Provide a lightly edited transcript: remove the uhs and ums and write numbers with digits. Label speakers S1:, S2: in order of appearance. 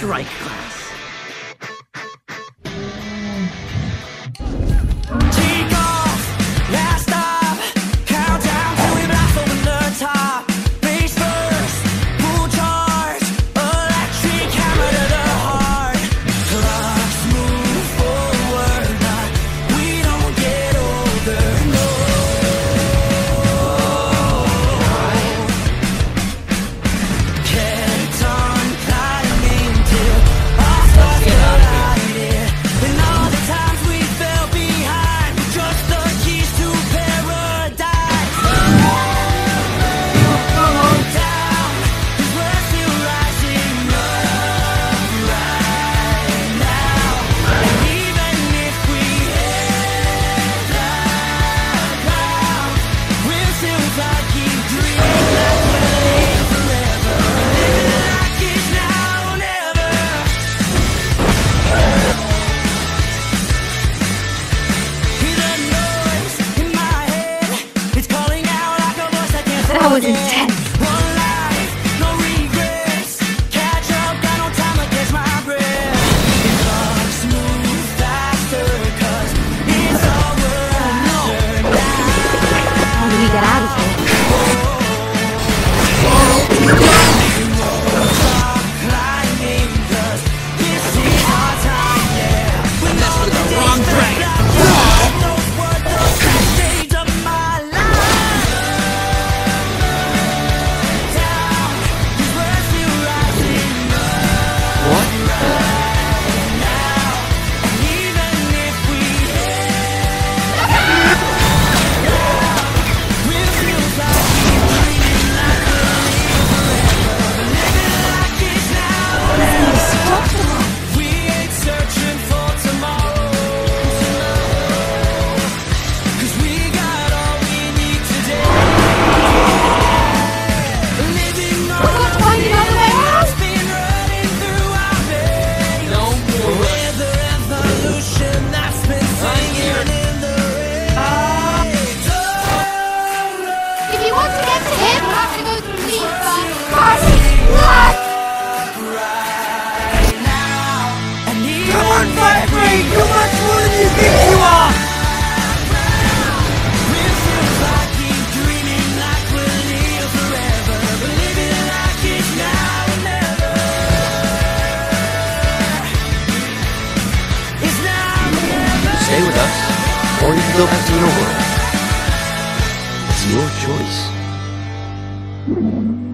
S1: FireDrake class. Take off, last stop, countdown till we blast over the top. Face first, full charge, electric hammer to the heart. Clocks move forward, but we don't get older, no. Kept on climbing till our stars collided. And all the times we fell behind were just the keys to paradise. Down, 'cause we're still rising up right now. And even if we hit the ground, we'll still fly, keep dreaming like we'll live forever. Living like it's now or never. Hear the noise in my head. It's calling out like a voice I can't
S2: That was
S1: forget.
S2: intense.
S1: One life, no regrets. Catch up, got no time to catch my breath. The clocks move faster 'cause it's all we're after now.
S2: How do we get out of here?
S1: Stop climbing 'cause this is our time, yeah. We're
S3: That's for the wrong train.
S1: those were the best days of my life. Down, 'cause we're still rising up
S3: What?
S1: now. And even if we hit we'll still fly, keep dreaming like we'll live forever. Living like it's now or never. We ain't searching for tomorrow, 'cause we got all we need today. Living on
S2: We're gonna find another way out.
S1: it's been running through our veins.
S3: No more.
S1: We're the revolution that's been singing in the rain.
S2: If you want to get to him, you have to go through me first. What?
S1: Right now, and
S3: Come on, FireDrake! You're much more than you think you are!
S1: we'll still fly, keep dreaming like we'll live forever. But living like it's now or never. It's now or never.
S3: Stay with us, or you can go back to your world. It's your choice.